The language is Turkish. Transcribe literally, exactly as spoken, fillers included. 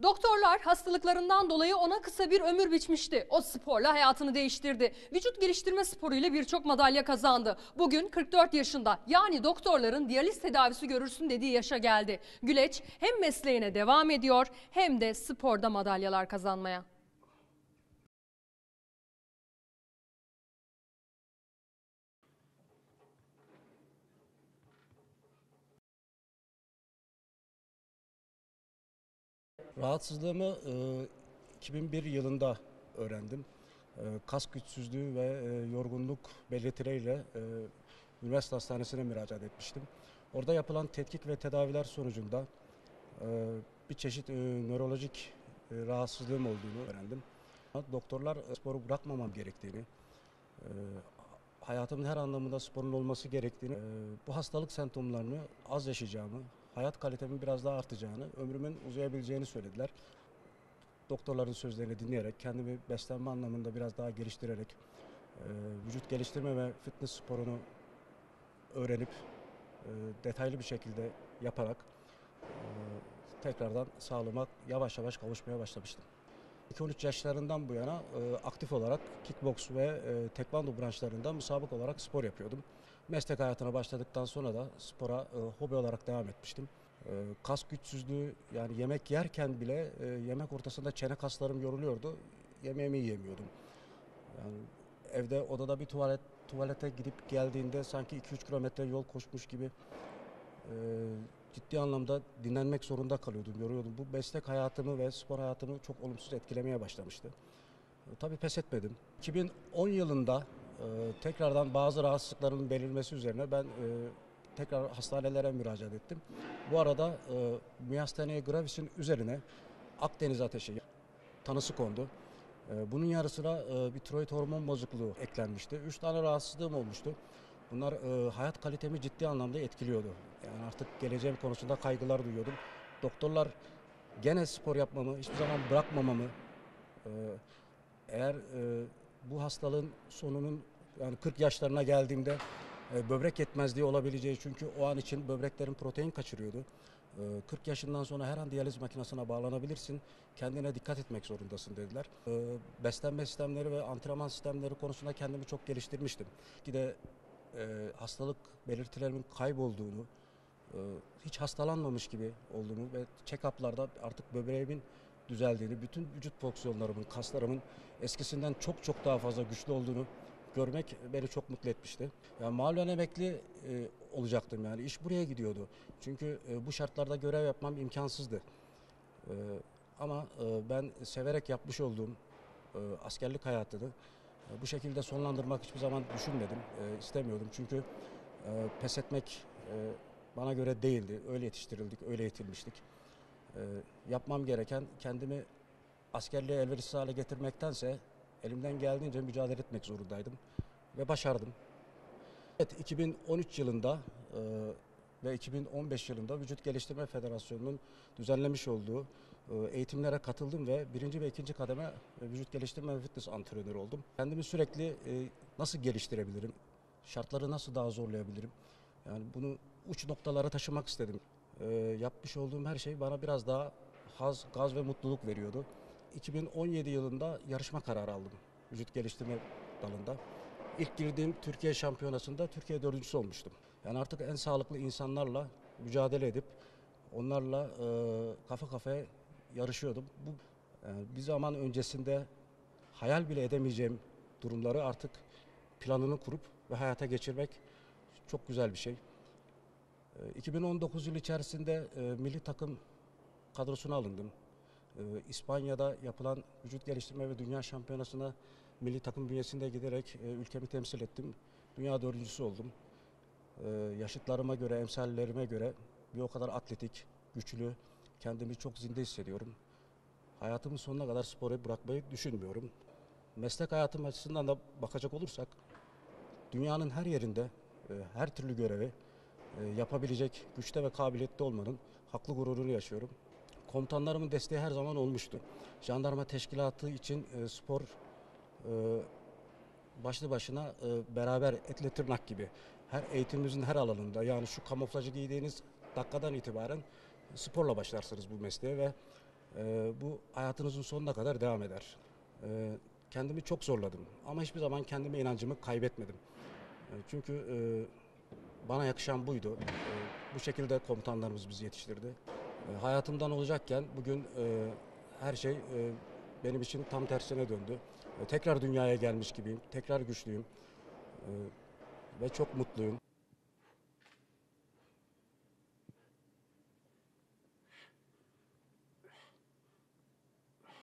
Doktorlar hastalıklarından dolayı ona kısa bir ömür biçmişti. O sporla hayatını değiştirdi. Vücut geliştirme sporuyla birçok madalya kazandı. Bugün kırk dört yaşında, yani doktorların diyaliz tedavisi görürsün dediği yaşa geldi. Güleç hem mesleğine devam ediyor hem de sporda madalyalar kazanmaya. Rahatsızlığımı e, iki bin bir yılında öğrendim. E, kas güçsüzlüğü ve e, yorgunluk belirtileriyle e, üniversite hastanesine müracaat etmiştim. Orada yapılan tetkik ve tedaviler sonucunda e, bir çeşit e, nörolojik e, rahatsızlığım olduğunu öğrendim. Doktorlar e, sporu bırakmamam gerektiğini, e, hayatımın her anlamında sporun olması gerektiğini, e, bu hastalık semptomlarını az yaşayacağımı, hayat kalitemin biraz daha artacağını, ömrümün uzayabileceğini söylediler. Doktorların sözlerini dinleyerek, kendimi beslenme anlamında biraz daha geliştirerek, e, vücut geliştirme ve fitness sporunu öğrenip, e, detaylı bir şekilde yaparak e, tekrardan sağlığıma yavaş yavaş kavuşmaya başlamıştım. iki on üç yaşlarından bu yana e, aktif olarak kickboks ve e, tekvando branşlarında müsabık olarak spor yapıyordum. Meslek hayatına başladıktan sonra da spora e, hobi olarak devam etmiştim. E, kas güçsüzlüğü, yani yemek yerken bile e, yemek ortasında çene kaslarım yoruluyordu. Yemeğimi yiyemiyordum. Yani evde odada bir tuvalet tuvalete gidip geldiğinde sanki iki üç kilometre yol koşmuş gibi e, ciddi anlamda dinlenmek zorunda kalıyordum, yoruyordum. Bu meslek hayatımı ve spor hayatımı çok olumsuz etkilemeye başlamıştı. E, tabii pes etmedim. iki bin on yılında e, tekrardan bazı rahatsızlıkların belirmesi üzerine ben e, tekrar hastanelere müracaat ettim. Bu arada e, Myasthenia gravis'in üzerine Akdeniz ateşi tanısı kondu. E, bunun yarı sıra e, bir tiroid hormon bozukluğu eklenmişti. Üç tane rahatsızlığım olmuştu. Bunlar e, hayat kalitemi ciddi anlamda etkiliyordu. Yani artık geleceğim konusunda kaygılar duyuyordum. Doktorlar gene spor yapmamı, hiçbir zaman bırakmamamı, e, eğer e, bu hastalığın sonunun, yani kırk yaşlarına geldiğimde e, böbrek yetmezliği olabileceği, çünkü o an için böbreklerin protein kaçırıyordu. E, kırk yaşından sonra her an diyaliz makinesine bağlanabilirsin, kendine dikkat etmek zorundasın dediler. E, beslenme sistemleri ve antrenman sistemleri konusunda kendimi çok geliştirmiştim. Ki de e, hastalık belirtilerimin kaybolduğunu, e, hiç hastalanmamış gibi olduğumu ve check-up'larda artık böbreğimin düzeldiğini, bütün vücut fonksiyonlarımın, kaslarımın eskisinden çok çok daha fazla güçlü olduğunu görmek beni çok mutlu etmişti. Yani mahallen emekli e, olacaktım, yani iş buraya gidiyordu. Çünkü e, bu şartlarda görev yapmam imkansızdı. E, ama e, ben severek yapmış olduğum e, askerlik hayatını bu şekilde sonlandırmak hiçbir zaman düşünmedim, e, istemiyordum. Çünkü e, pes etmek e, bana göre değildi. Öyle yetiştirildik, öyle eğitilmiştik. E, yapmam gereken, kendimi askerliğe elverişsiz hale getirmektense elimden geldiğince mücadele etmek zorundaydım ve başardım. Evet, iki bin on üç yılında e, ve iki bin on beş yılında Vücut Geliştirme Federasyonu'nun düzenlemiş olduğu e, eğitimlere katıldım ve birinci ve ikinci kademe e, vücut geliştirme ve fitness antrenörü oldum. Kendimi sürekli e, nasıl geliştirebilirim, şartları nasıl daha zorlayabilirim, yani bunu uç noktalara taşımak istedim. E, yapmış olduğum her şey bana biraz daha haz, gaz ve mutluluk veriyordu. iki bin on yedi yılında yarışma kararı aldım vücut geliştirme dalında. İlk girdiğim Türkiye şampiyonasında Türkiye dördüncüsü olmuştum. Yani artık en sağlıklı insanlarla mücadele edip onlarla e, kafa kafaya yarışıyordum. Bu yani bir zaman öncesinde hayal bile edemeyeceğim durumları artık planını kurup ve hayata geçirmek çok güzel bir şey. E, iki bin on dokuz yılı içerisinde e, milli takım kadrosuna alındım. E, İspanya'da yapılan vücut geliştirme ve dünya şampiyonasına milli takım bünyesinde giderek e, ülkemi temsil ettim. Dünya dördüncüsü oldum. E, yaşıtlarıma göre, emsallerime göre bir o kadar atletik, güçlü, kendimi çok zinde hissediyorum. Hayatımın sonuna kadar sporu bırakmayı düşünmüyorum. Meslek hayatım açısından da bakacak olursak, dünyanın her yerinde e, her türlü görevi e, yapabilecek güçte ve kabiliyette olmanın haklı gururunu yaşıyorum. Komutanlarımın desteği her zaman olmuştu. Jandarma teşkilatı için e, spor e, başlı başına e, beraber etle tırnak gibi. Her eğitimimizin her alanında, yani şu kamuflajı giydiğiniz dakikadan itibaren sporla başlarsınız bu mesleğe ve e, bu hayatınızın sonuna kadar devam eder. E, kendimi çok zorladım ama hiçbir zaman kendime inancımı kaybetmedim. E, çünkü e, bana yakışan buydu. E, bu şekilde komutanlarımız bizi yetiştirdi. E, hayatımdan olacakken bugün e, her şey e, benim için tam tersine döndü. E, tekrar dünyaya gelmiş gibiyim, tekrar güçlüyüm e, ve çok mutluyum.